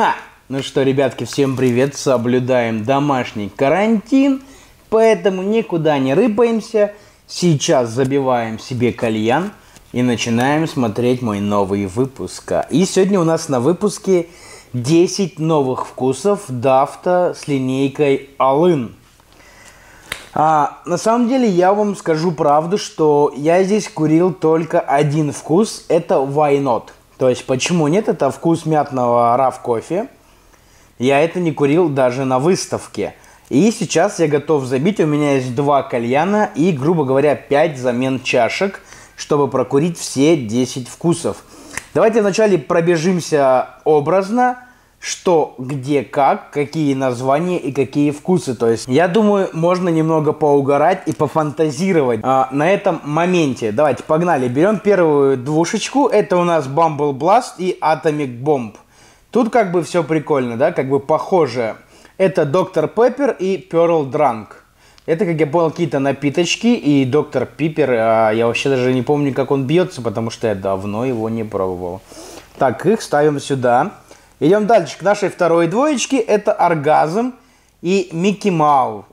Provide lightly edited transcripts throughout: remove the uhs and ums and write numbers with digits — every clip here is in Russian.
Ха! Ну что, ребятки, всем привет! Соблюдаем домашний карантин, поэтому никуда не рыпаемся. Сейчас забиваем себе кальян и начинаем смотреть мой новый выпуск. И сегодня у нас на выпуске 10 новых вкусов дафта с линейкой All-In. На самом деле я вам скажу правду, что я здесь курил только один вкус, это Why Not. То есть почему нет, это вкус мятного RAV кофе. Я это не курил даже на выставке. И сейчас я готов забить, у меня есть 2 кальяна и, грубо говоря, 5 замен чашек, чтобы прокурить все 10 вкусов. Давайте вначале пробежимся образно, что, где, как, какие названия и какие вкусы. То есть, я думаю, можно немного поугарать и пофантазировать на этом моменте. Давайте, погнали. Берем первую двушечку. Это у нас Bumble Blast и Atomic Bomb. Тут как бы все прикольно, да, как бы похоже. Это Dr. Pepper и Pearl Drunk. Это, как я понял, какие-то напиточки. И Dr. Pepper, я вообще даже не помню, как он бьется, потому что я давно его не пробовал. Так, их ставим сюда. Идем дальше к нашей второй двоечке. Это Оргазм и Микки Моут.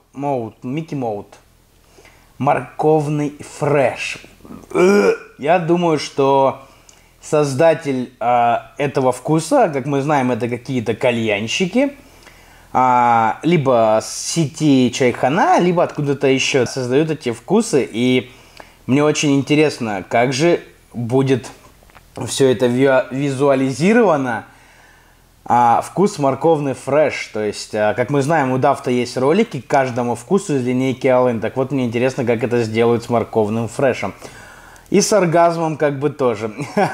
Морковный фреш. Я думаю, что создатель этого вкуса, как мы знаем, это какие-то кальянщики. Либо с сети Чайхана, либо откуда-то еще создают эти вкусы. И мне очень интересно, как же будет все это визуализировано. Вкус морковный фреш. То есть, как мы знаем, у дафта есть ролики к каждому вкусу из линейки All-In. Так вот, мне интересно, как это сделают с морковным фрешем. И с оргазмом как бы тоже.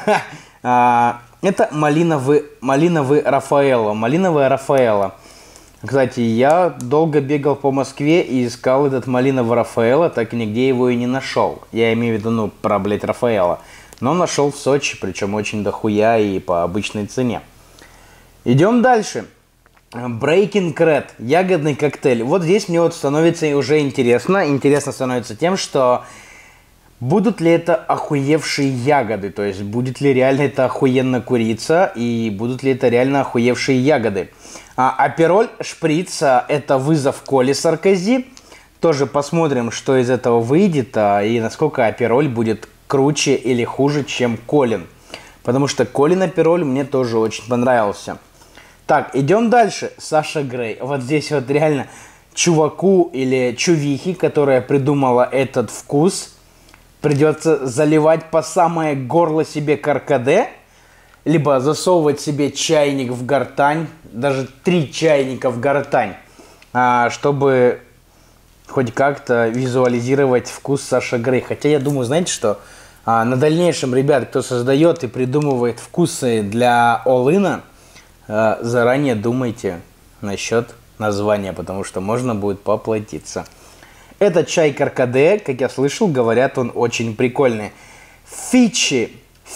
Это малиновый Рафаэлло. Малиновая Рафаэлло. Кстати, я долго бегал по Москве и искал этот малиновый Рафаэлло, так и нигде его и не нашел. Я имею в виду, блядь, Рафаэлло. Но нашел в Сочи, причем очень дохуя и по обычной цене. Идем дальше. Breaking Red. Ягодный коктейль. Вот здесь мне становится уже интересно. Интересно становится тем, что будут ли это охуевшие ягоды. То есть будет ли реально это охуенно курица. И будут ли это реально охуевшие ягоды. Апероль Шприц. Это вызов Коле Саркози. Тоже посмотрим, что из этого выйдет. И насколько Апероль будет круче или хуже, чем Колин. Потому что Колин Апероль мне тоже очень понравился. Так, идем дальше. Саша Грей. Вот здесь вот реально чуваку или чувихе, которая придумала этот вкус, придется заливать по самое горло себе каркаде, либо засовывать себе чайник в гортань, даже 3 чайника в гортань, чтобы хоть как-то визуализировать вкус Саша Грей. Хотя я думаю, знаете что, на дальнейшем, ребят, кто создает и придумывает вкусы для All-In, заранее думайте насчет названия, потому что можно будет поплатиться. Это чай каркаде, как я слышал, говорят, он очень прикольный. Фичи.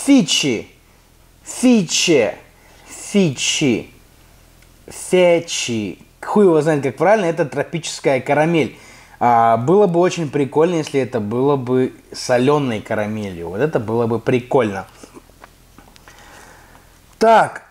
Хуй его знает, как правильно, это тропическая карамель. Было бы очень прикольно, если это было бы соленой карамелью. Вот это было бы прикольно. Так,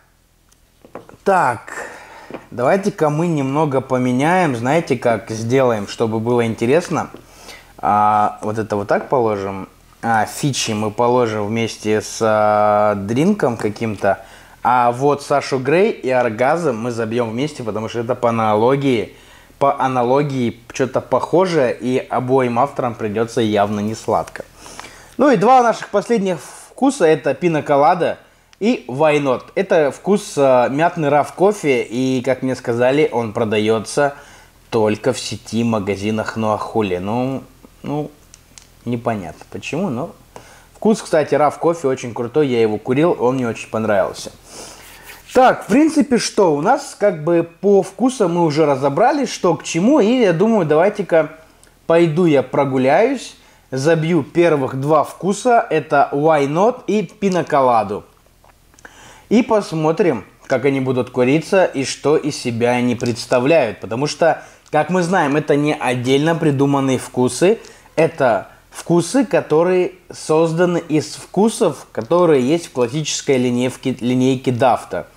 давайте-ка мы немного поменяем. Знаете, как сделаем, чтобы было интересно? Вот это вот так положим. Фичи мы положим вместе с дринком каким-то. А вот Сашу Грей и Оргазм мы забьем вместе, потому что это по аналогии что-то похожее, и обоим авторам придется явно не сладко. Ну и 2 наших последних вкуса, это Пина Колада и Why Not. Это вкус мятный RAV кофе, и, как мне сказали, он продается только в сети магазинах Нуахули. Ну, непонятно почему, но вкус, кстати, RAV кофе очень крутой, я его курил, он мне очень понравился. Так, в принципе, что у нас как бы по вкусу мы уже разобрались, что к чему, и я думаю, давайте-ка пойду я прогуляюсь, забью первых 2 вкуса, это Why Not и Пина Коладу. И посмотрим, как они будут куриться и что из себя они представляют. Потому что, как мы знаем, это не отдельно придуманные вкусы. Это вкусы, которые созданы из вкусов, которые есть в классической линейке дафта.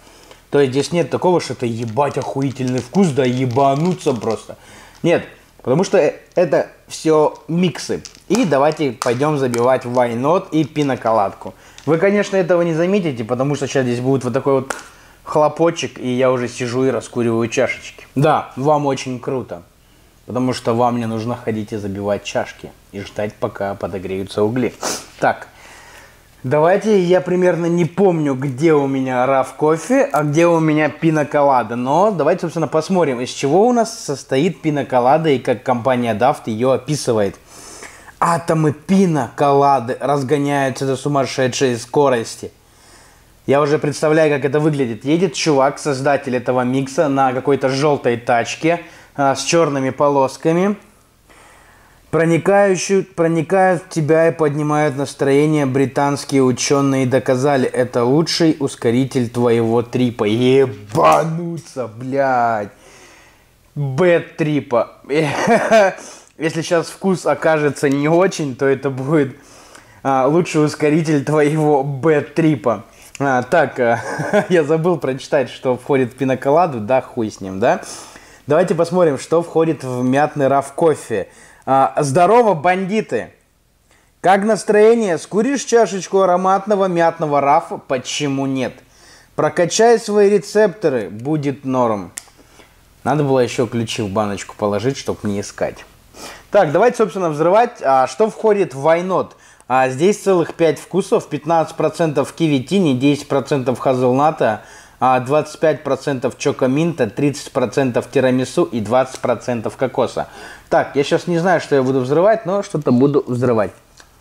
То есть здесь нет такого, что это ебать охуительный вкус, да ебануться просто. Нет, потому что это все миксы. И давайте пойдем забивать Why Not и пиноколадку. Вы, конечно, этого не заметите, потому что сейчас здесь будет вот такой вот хлопочек, и я уже сижу и раскуриваю чашечки. Да, вам очень круто, потому что вам не нужно ходить и забивать чашки и ждать, пока подогреются угли. Так, давайте, я примерно не помню, где у меня раф кофе, а где у меня пиноколада. Но давайте, собственно, посмотрим, из чего у нас состоит пиноколада и как компания Daft ее описывает. Атомы пиноколады разгоняются до сумасшедшей скорости. Я уже представляю, как это выглядит. Едет чувак, создатель этого микса, на какой-то желтой тачке с черными полосками. Проникают в тебя и поднимают настроение. Британские ученые доказали, это лучший ускоритель твоего трипа. Ебануться, блядь. Бэд-трипа. Если сейчас вкус окажется не очень, то это будет лучший ускоритель твоего бэд-трипа. Я забыл прочитать, что входит в пиноколаду. Да, хуй с ним, да? Давайте посмотрим, что входит в мятный раф кофе. Здорово, бандиты! Как настроение? Скуришь чашечку ароматного мятного рафа? Почему нет? Прокачай свои рецепторы, будет норм. Надо было еще ключи в баночку положить, чтобы не искать. Так, давайте, собственно, взрывать. Что входит в Why Not? Здесь целых 5 вкусов. 15% киви-тини, 10% хазелната, 25% чокоминта, 30% тирамису и 20% кокоса. Так, я сейчас не знаю, что я буду взрывать, но что-то буду взрывать.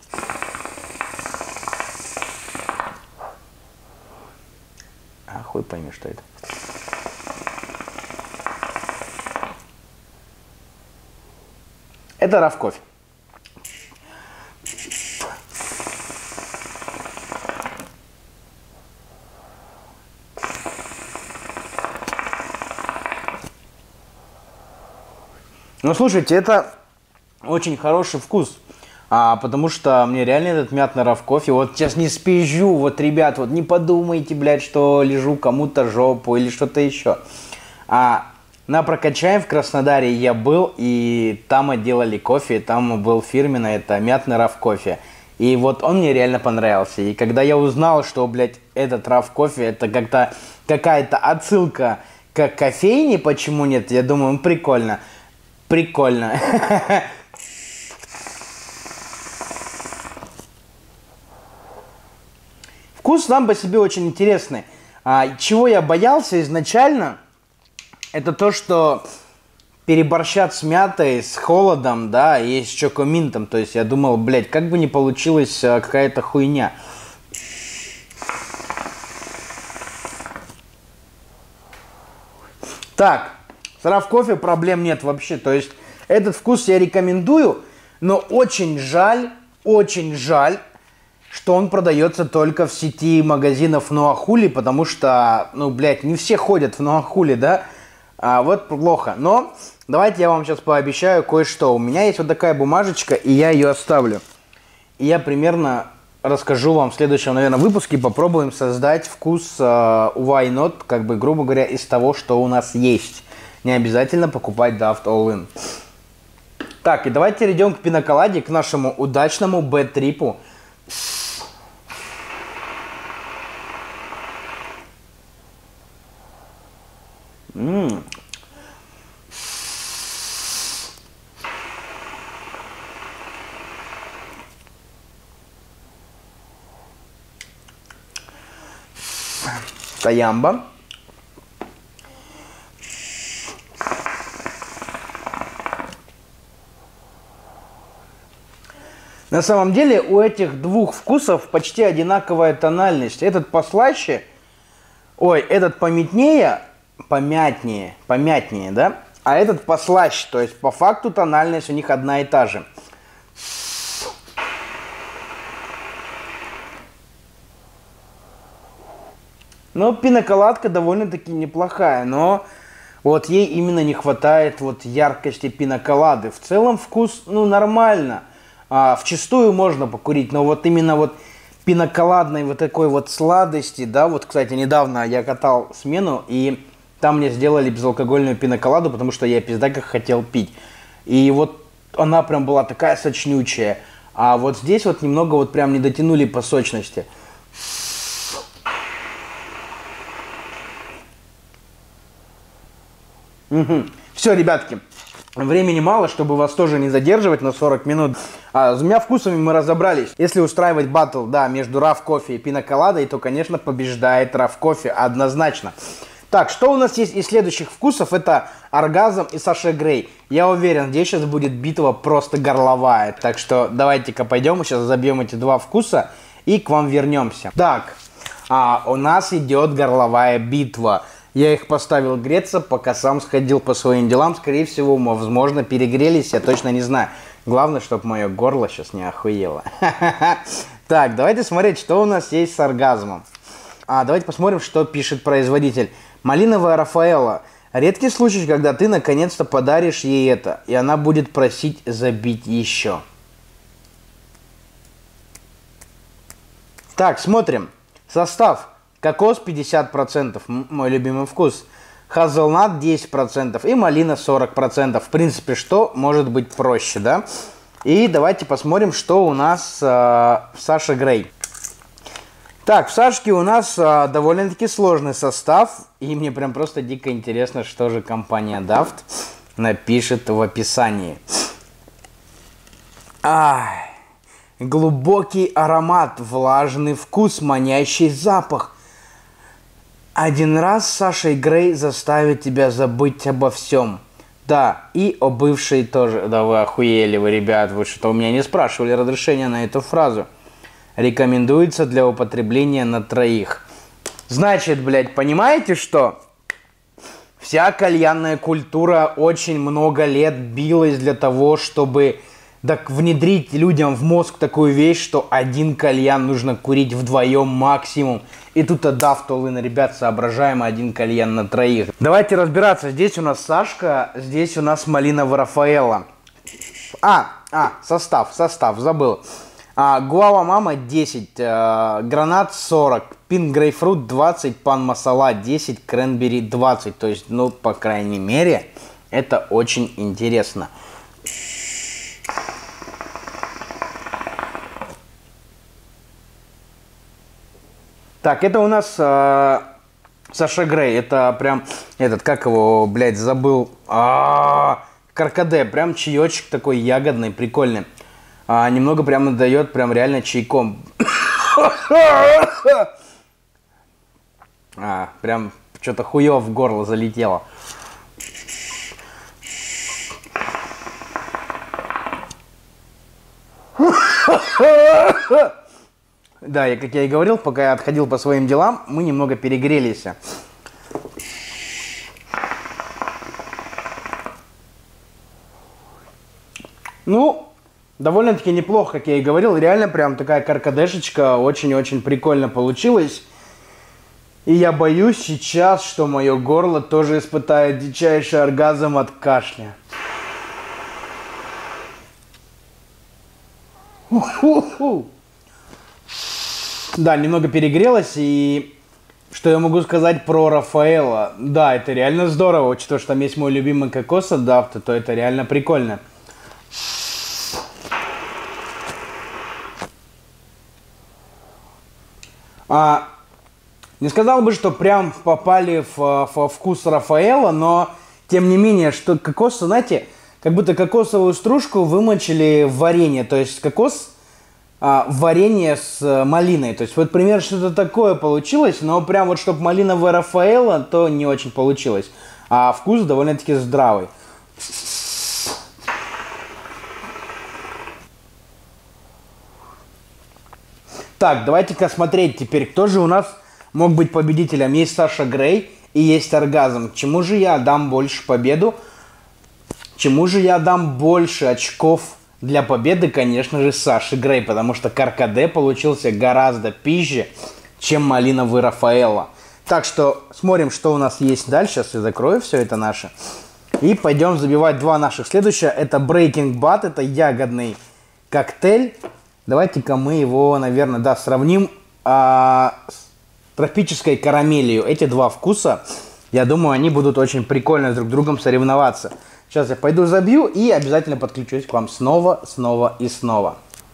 Хуй пойми, что это. Это раф кофе. Ну, слушайте, это очень хороший вкус, потому что мне реально этот мятный раф кофе, вот сейчас не спизжу, вот, ребят, вот не подумайте, блядь, что лежу кому-то жопу или что-то еще. На Прокачаем в Краснодаре я был, и там делали кофе, там был фирменный, это мятный раф кофе. И вот он мне реально понравился. И когда я узнал, что, блядь, этот раф кофе, это как-то какая-то отсылка к кофейне, почему нет, я думаю, прикольно. Прикольно. Вкус сам по себе очень интересный. Чего я боялся изначально, это то, что переборщат с мятой, с холодом, да, и с чокоминтом. То есть я думал, блядь, как бы не получилась какая-то хуйня. Так, с раф кофе проблем нет вообще. То есть этот вкус я рекомендую, но очень жаль, что он продается только в сети магазинов Нуахули, потому что, ну, блядь, не все ходят в Нуахули, да? Вот плохо. Но давайте я вам сейчас пообещаю кое-что. У меня есть вот такая бумажечка, и я ее оставлю. И я примерно расскажу вам в следующем, наверное, выпуске. Попробуем создать вкус Why Not, как бы, грубо говоря, из того, что у нас есть. Не обязательно покупать Daft All-In. Так, и давайте перейдем к пиноколаде, к нашему удачному бэд-трипу. Таямба. На самом деле у этих двух вкусов почти одинаковая тональность. Этот послаще, этот помятнее, да? А этот послаще, то есть по факту тональность у них одна и та же. Но пиноколадка довольно-таки неплохая, но вот ей именно не хватает вот яркости пиноколады. В целом вкус, ну, нормально. Вчистую можно покурить, но вот именно вот пиноколадной вот такой вот сладости, да, вот, кстати, недавно я катал смену, и там мне сделали безалкогольную пиноколаду, потому что я пизда как хотел пить. И вот она прям была такая сочнючая, а вот здесь вот немного вот прям не дотянули по сочности. Угу. Все, ребятки, времени мало, чтобы вас тоже не задерживать на 40 минут. С двумя вкусами мы разобрались. Если устраивать батл, да, между Раф Кофе и пиноколадой, то, конечно, побеждает Раф Кофе однозначно. Так, что у нас есть из следующих вкусов? Это Оргазм и Саша Грей. Я уверен, здесь сейчас будет битва просто горловая. Так что давайте-ка пойдем, сейчас забьем эти два вкуса и к вам вернемся. Так, у нас идет горловая битва. Я их поставил греться, пока сам сходил по своим делам. Скорее всего, возможно, перегрелись, я точно не знаю. Главное, чтобы мое горло сейчас не охуело. Так, давайте смотреть, что у нас есть с Оргазмом. Давайте посмотрим, что пишет производитель. Малиновая Рафаэлло. Редкий случай, когда ты наконец-то подаришь ей это, и она будет просить забить еще. Так, смотрим. Состав. Кокос 50%, мой любимый вкус. Хазелнат 10% и малина 40%. В принципе, что может быть проще, да? И давайте посмотрим, что у нас в Саше Грей. Так, в Сашке у нас довольно-таки сложный состав. И мне прям просто дико интересно, что же компания Daft напишет в описании. Глубокий аромат, влажный вкус, манящий запах. Один раз с Сашей Грей заставит тебя забыть обо всем. Да, и о бывшей тоже. Да вы охуели, вы, ребят, вы что, у меня не спрашивали разрешения на эту фразу. Рекомендуется для употребления на троих. Значит, блядь, понимаете что? Вся кальянная культура очень много лет билась для того, чтобы внедрить людям в мозг такую вещь, что один кальян нужно курить вдвоем максимум. И тут Daft, ребят, соображаем, один кальян на троих. Давайте разбираться. Здесь у нас Сашка, здесь у нас Малиновая Рафаэлло. Состав, забыл. Гуава Мама 10, Гранат 40, Пинк Грейпфрут 20, Пан Масала 10, Кренбери 20. То есть, ну, по крайней мере, это очень интересно. Так, это у нас Саша Грей. Это прям, как его, блядь, забыл. Каркаде, прям чаечек такой ягодный, прикольный. Немного прям отдает прям реально чайком. Прям что-то хуёво в горло залетело. Да, как я и говорил, пока я отходил по своим делам, мы немного перегрелись. Ну, довольно-таки неплохо, как я и говорил. Реально прям такая каркадешечка очень-очень прикольно получилась. И я боюсь сейчас, что мое горло тоже испытает дичайший оргазм от кашля. Да, немного перегрелось, и что я могу сказать про Рафаэлло? Да, это реально здорово, учитывая, что там есть мой любимый кокос от Daft, то это реально прикольно. Не сказал бы, что прям попали в вкус Рафаэлло, но тем не менее, что кокос, знаете, как будто кокосовую стружку вымочили в варенье, то есть кокос... варенье с малиной. То есть вот примерно что-то такое получилось, но прям вот чтобы малиновая Рафаэлло, то не очень получилось. А вкус довольно-таки здравый. Так, давайте-ка смотреть теперь, кто же у нас мог быть победителем. Есть Саша Грей и есть Оргазм. Чему же я дам больше победу? Чему же я дам больше очков? Для победы, конечно же, Саши Грей, потому что Каркаде получился гораздо пизже, чем Малиновый Рафаэлло. Так что смотрим, что у нас есть дальше. Сейчас я закрою все это наше. И пойдем забивать два наших. Следующее это Breaking Bad, это ягодный коктейль. Давайте-ка мы его, наверное, да, сравним с тропической карамелью. Эти два вкуса, я думаю, они будут очень прикольно друг с другом соревноваться. Сейчас я пойду забью и обязательно подключусь к вам снова, снова и снова.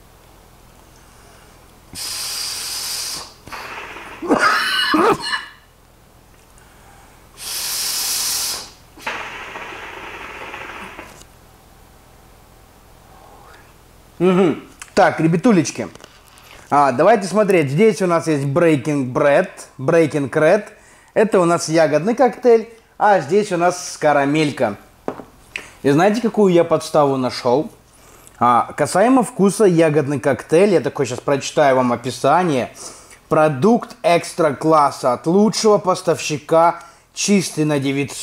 Угу. Так, ребятулечки, давайте смотреть. Здесь у нас есть Breaking Red. Это у нас ягодный коктейль, а здесь у нас карамелька. И знаете, какую я подставу нашел? Касаемо вкуса ягодный коктейль, я такой сейчас прочитаю вам описание. Продукт экстра класса от лучшего поставщика, чистый на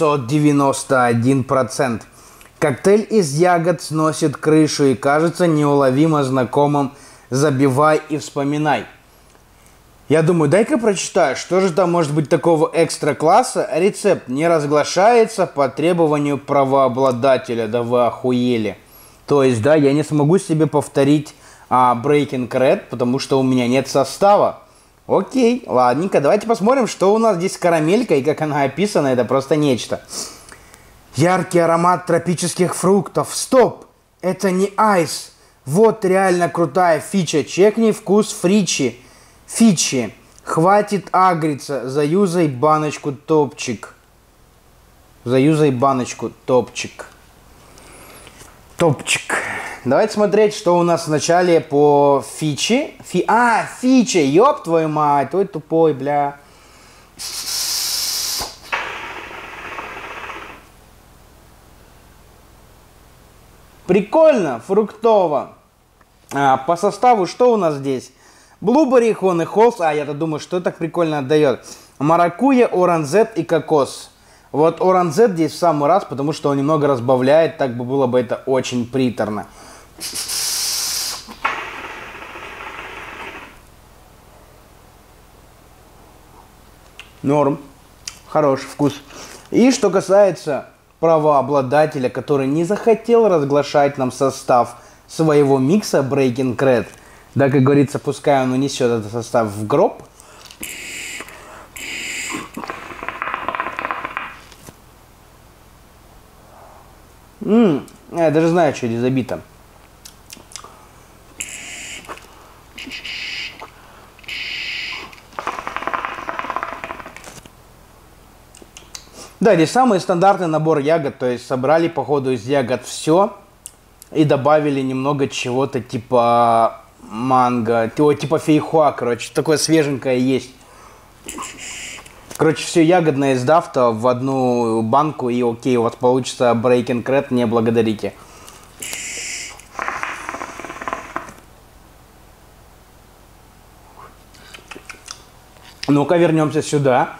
991%. Коктейль из ягод сносит крышу и кажется неуловимо знакомым. Забивай и вспоминай. Я думаю, дай-ка прочитаю, что же там может быть такого экстра класса. Рецепт не разглашается по требованию правообладателя. Да вы охуели. То есть, да, я не смогу себе повторить Breaking Red, потому что у меня нет состава. Окей, ладненько, давайте посмотрим, что у нас здесь с карамелькой и как она описана. Это просто нечто. Яркий аромат тропических фруктов. Стоп! Это не айс. Вот реально крутая фича. Чекни вкус фичи. Хватит агриться. Заюзай баночку топчик. Топчик. Давайте смотреть, что у нас вначале по фиче. Фича, ёб твою мать. Ой, тупой, бля. Прикольно, фруктово. По составу что у нас здесь? Блубери, Honey Halls. Я-то думаю, что так прикольно отдает. Маракуйя, оранжет и кокос. Вот оранжет здесь в самый раз, потому что он немного разбавляет. Так бы было бы это очень приторно. Норм. Хороший вкус. И что касается правообладателя, который не захотел разглашать нам состав своего микса Breaking Red. Да, как говорится, пускай он унесет этот состав в гроб. Я даже знаю, что здесь забито. Да, здесь самый стандартный набор ягод, то есть собрали по ходу из ягод все и добавили немного чего-то типа манго, типа фейхоа, короче, такое свеженькое есть. Короче, все ягодное из дафта в одну банку и окей, у вас получится Breaking Red, не благодарите. Ну-ка, вернемся сюда.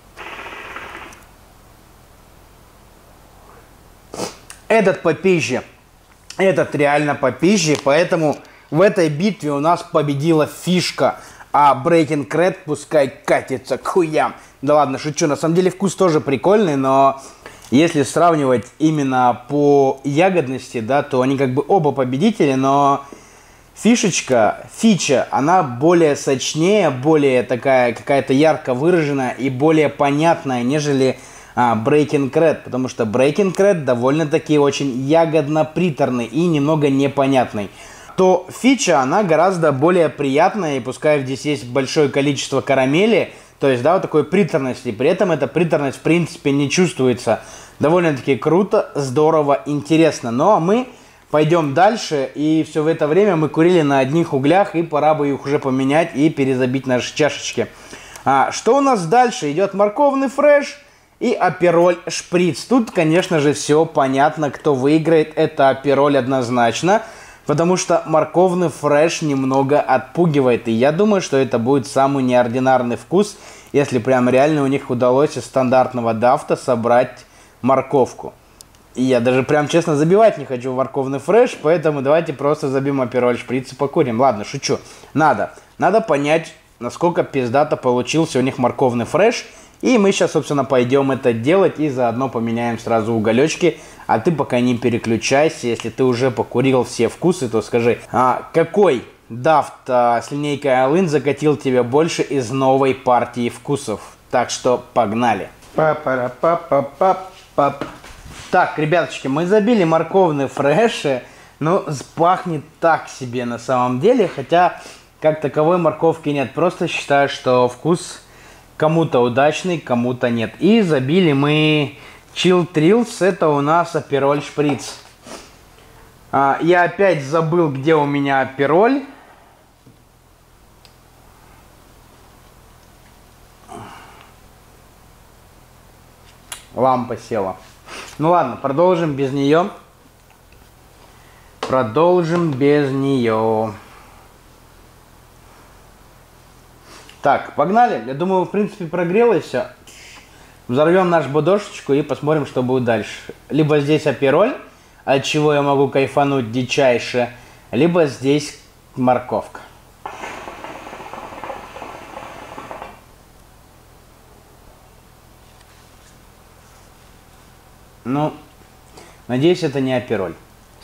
Этот попизже. Этот реально попизже, поэтому в этой битве у нас победила фишка. А Breaking Red пускай катится к хуям. Да ладно, шучу. На самом деле вкус тоже прикольный, но если сравнивать именно по ягодности, да, то они как бы оба победители, но фича, она более сочнее, более такая какая-то ярко выраженная и более понятная, нежели Breaking Red, потому что Breaking Red довольно-таки очень ягодно-приторный и немного непонятный. То фича, она гораздо более приятная, и пускай здесь есть большое количество карамели, то есть, да, вот такой приторности, при этом эта приторность в принципе не чувствуется. Довольно-таки круто, здорово, интересно. Но мы пойдем дальше, и все в это время мы курили на одних углях, и пора бы их уже поменять и перезабить наши чашечки. Что у нас дальше? Идет морковный фреш и апероль шприц. Тут, конечно же, все понятно, кто выиграет. Это апероль однозначно, потому что морковный фреш немного отпугивает. И я думаю, что это будет самый неординарный вкус, если прям реально у них удалось из стандартного дафта собрать морковку. И я даже прям честно забивать не хочу в морковный фреш, поэтому давайте просто забьем апероль шприц и покурим. Ладно, шучу. Надо понять, насколько пиздато получился у них морковный фреш. И мы сейчас, собственно, пойдем это делать и заодно поменяем сразу уголечки. А ты пока не переключайся, если ты уже покурил все вкусы, то скажи, какой Дафт с линейкой All-In закатил тебе больше из новой партии вкусов. Так что погнали. Па-пара-па-па-па-пап. Так, ребяточки, мы забили морковные фреши. Ну, пахнет так себе на самом деле. Хотя, как таковой морковки нет. Просто считаю, что вкус кому-то удачный, кому-то нет. И забили мы Chill Thrills. Это у нас апероль шприц. Я опять забыл, где у меня апероль. Лампа села. Ну ладно, продолжим без нее. Продолжим без нее. Так, погнали. Я думаю, в принципе, прогрелось все. Взорвем нашу бодошечку и посмотрим, что будет дальше. Либо здесь апероль, от чего я могу кайфануть дичайше, либо здесь морковка. Ну, надеюсь, это не апероль.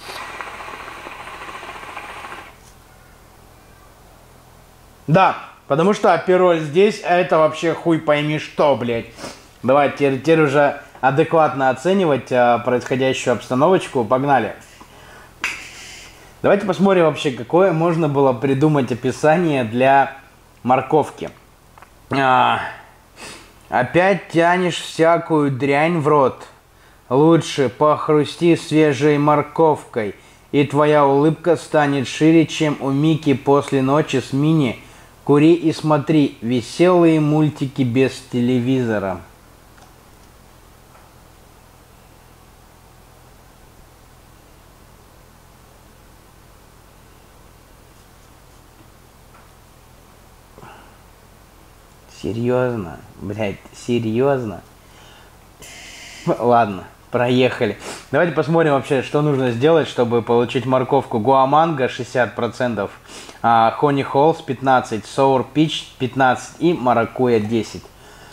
Да, потому что апероль здесь, а это вообще хуй пойми что, блядь. Давайте теперь уже адекватно оценивать происходящую обстановочку. Погнали. Давайте посмотрим вообще, какое можно было придумать описание для морковки. Опять тянешь всякую дрянь в рот. Лучше похрусти свежей морковкой, и твоя улыбка станет шире, чем у Мики после ночи с Мини. Кури и смотри веселые мультики без телевизора. Серьезно? Блядь, серьезно? Ладно, проехали. Давайте посмотрим вообще, что нужно сделать, чтобы получить морковку. Гуаманго 60%, Honey Halls 15%, Sour Peach 15% и Маракуйя 10%.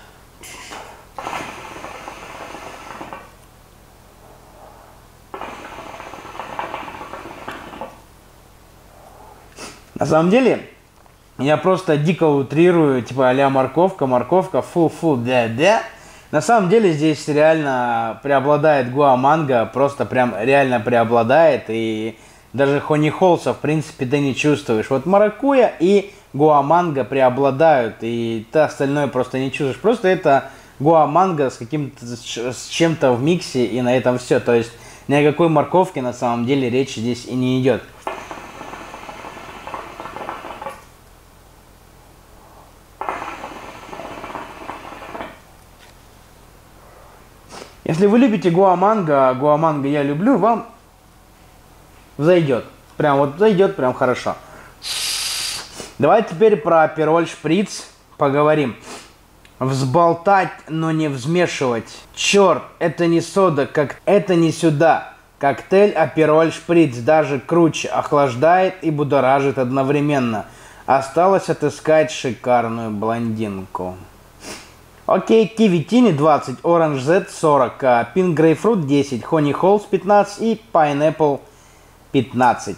На самом деле, я просто дико утрирую, типа а-ля морковка, морковка, фу-фу, да-да. На самом деле здесь реально преобладает гуаманго, просто прям реально преобладает, и даже Honey Halls, в принципе, ты не чувствуешь. Вот маракуйя и гуаманго преобладают, и ты остальное просто не чувствуешь. Просто это гуаманго с чем-то в миксе, и на этом все. То есть ни о какой морковке на самом деле речь здесь и не идет. Если вы любите гуаманго, гуаманго я люблю, вам зайдет. Прям вот зайдет, прям хорошо. Давайте теперь про апероль шприц поговорим. Взболтать, но не взмешивать. Черт, это не сода, это не сюда. Коктейль апероль шприц даже круче, охлаждает и будоражит одновременно. Осталось отыскать шикарную блондинку. Окей, Киви Тини 20, Orange Z 40, Pink Grapefruit 10, Honey Halls 15 и Pineapple 15.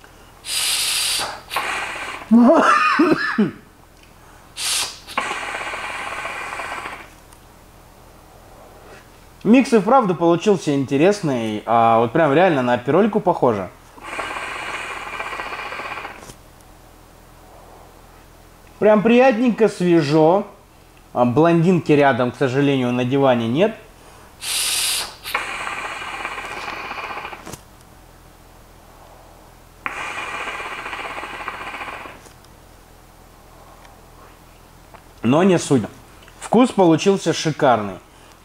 Микс и вправду получился интересный, вот прям реально на аперольку похоже. Прям приятненько, свежо. Блондинки рядом, к сожалению, на диване нет. Но не суть. Вкус получился шикарный.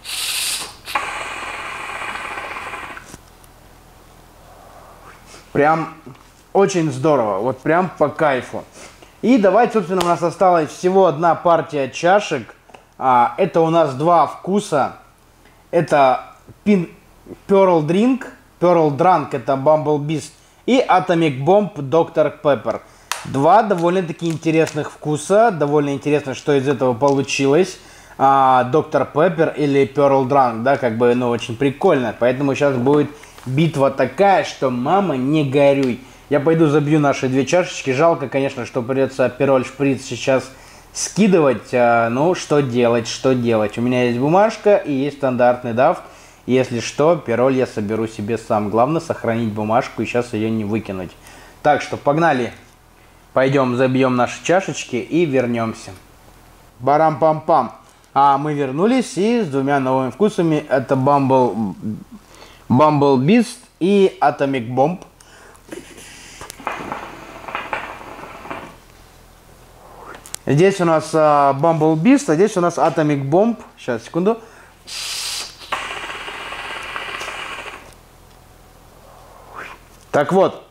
Прям очень здорово. Вот прям по кайфу. И давайте, собственно, у нас осталась всего одна партия чашек. Это у нас два вкуса. Это Pearl Drink это Bumble Beast и Atomic Bomb Dr. Pepper. Два довольно-таки интересных вкуса. Довольно интересно, что из этого получилось. Dr. Pepper или Pearl Drunk, да, как бы, ну, очень прикольно. Поэтому сейчас будет битва такая, что мама, не горюй. Я пойду забью наши 2 чашечки. Жалко, конечно, что придется Апероль Шприц сейчас скидывать. Ну, что делать, что делать. У меня есть бумажка и есть стандартный дафт. Если что, Апероль я соберу себе сам. Главное сохранить бумажку и сейчас ее не выкинуть. Так что погнали. Пойдем забьем наши чашечки и вернемся. Барам-пам-пам. А мы вернулись и с 2 новыми вкусами. Это Bumble Beast и Atomic Bomb. Здесь у нас Bumble Beast, а здесь у нас Atomic Bomb. Сейчас, секунду. Так вот.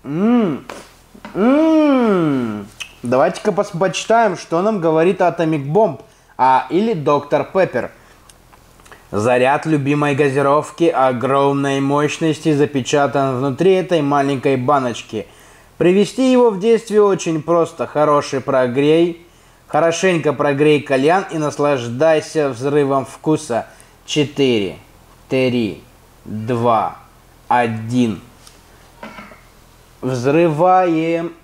Давайте-ка почитаем, что нам говорит Atomic Bomb. Или Доктор Пеппер. Заряд любимой газировки огромной мощности запечатан внутри этой маленькой баночки. Привести его в действие очень просто. Хорошенько прогрей кальян и наслаждайся взрывом вкуса. 4, 3, 2, 1. Взрываем.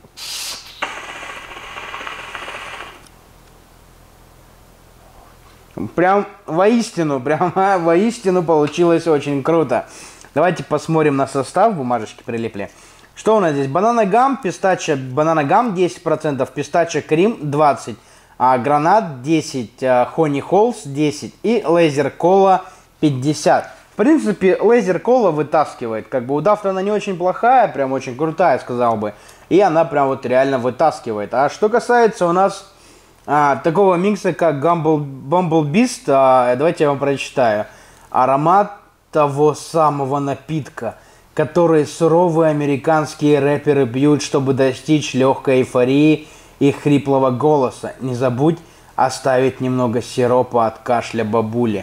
Прям воистину получилось очень круто. Давайте посмотрим на состав. Бумажечки прилипли. Что у нас здесь? Банана гам, пистачо, банана гам 10%, пистачо крем 20%, гранат 10%, хони холс 10% и лазер кола 50%. В принципе, лазер кола вытаскивает. Как бы у дафта она не очень плохая, прям очень крутая, сказал бы. И она прям вот реально вытаскивает. А что касается у нас такого микса, как Bumble Beast, давайте я вам прочитаю. Аромат того самого напитка, который суровые американские рэперы пьют, чтобы достичь легкой эйфории и хриплого голоса. Не забудь оставить немного сиропа от кашля бабули.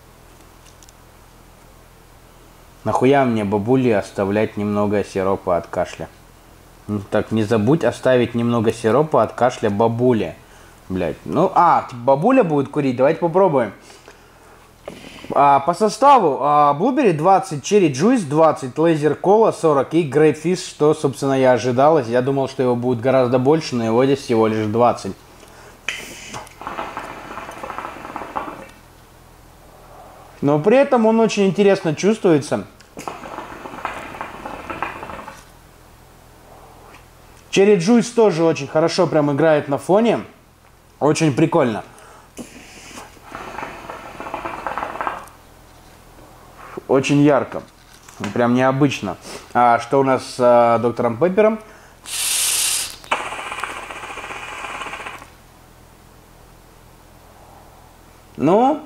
Нахуя мне бабули оставлять немного сиропа от кашля? Так, не забудь оставить немного сиропа от кашля бабули. Блять, ну, бабуля будет курить, давайте попробуем. По составу Blueberry 20, Cherry Juice 20, Laser Cola 40 и Grapefruit, что, собственно, я ожидал. Я думал, что его будет гораздо больше, но его здесь всего лишь 20. Но при этом он очень интересно чувствуется. Cherry Juice тоже очень хорошо прям играет на фоне. Очень прикольно. Очень ярко. Прям необычно. Что у нас с доктором Пеппером? Ну,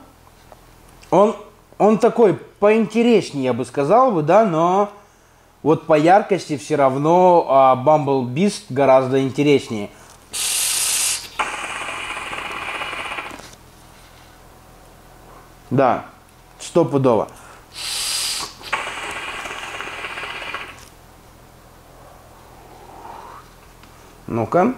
он такой поинтереснее, я бы сказал бы, да, но вот по яркости все равно Bumble Beast гораздо интереснее. Да, стопудово. Ну-ка.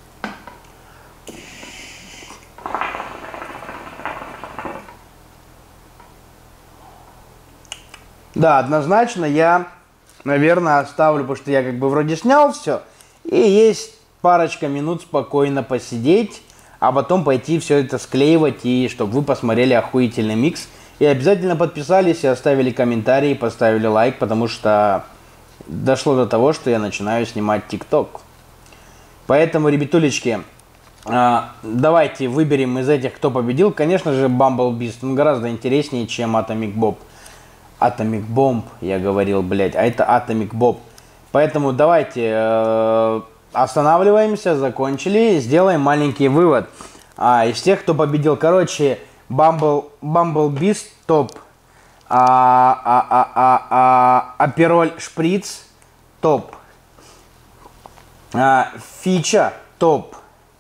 Да, однозначно я, наверное, оставлю, потому что я как бы вроде снял все. И есть парочка минут спокойно посидеть, а потом пойти все это склеивать, и чтобы вы посмотрели охуительный микс. И обязательно подписались и оставили комментарий, поставили лайк, потому что дошло до того, что я начинаю снимать ТикТок. Поэтому, ребятулечки, давайте выберем из этих, кто победил. Конечно же, Bumble Beast. Он гораздо интереснее, чем Atomic Bomb. Atomic Bomb, я говорил, блядь. А это Atomic Bomb. Поэтому давайте останавливаемся, закончили. Сделаем маленький вывод. Из тех, кто победил, короче, Bumble Beast топ. Апероль Шприц топ. Фича топ.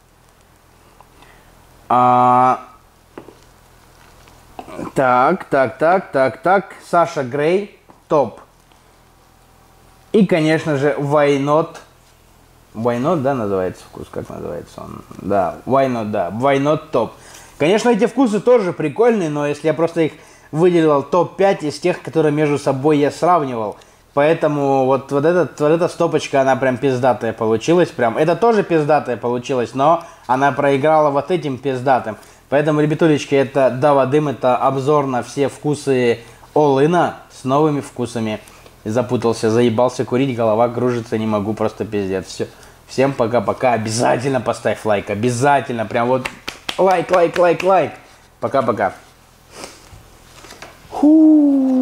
Так. Саша Грей топ. И, конечно же, Why Not. Why Not, да, называется вкус? Как называется он? Да, Why Not, да. Why Not топ. Конечно, эти вкусы тоже прикольные, но если я просто их выделил топ-5 из тех, которые между собой я сравнивал, Поэтому вот эта стопочка, она прям пиздатая получилась. Прям. Это тоже пиздатая получилась, но она проиграла вот этим пиздатым. Поэтому, ребятулечки, это Дава Дым, это обзор на все вкусы All-In с новыми вкусами. Запутался, заебался курить, голова кружится, не могу, просто пиздец. Все. Всем пока-пока. Обязательно поставь лайк, обязательно. Прям вот лайк. Пока-пока. Ху.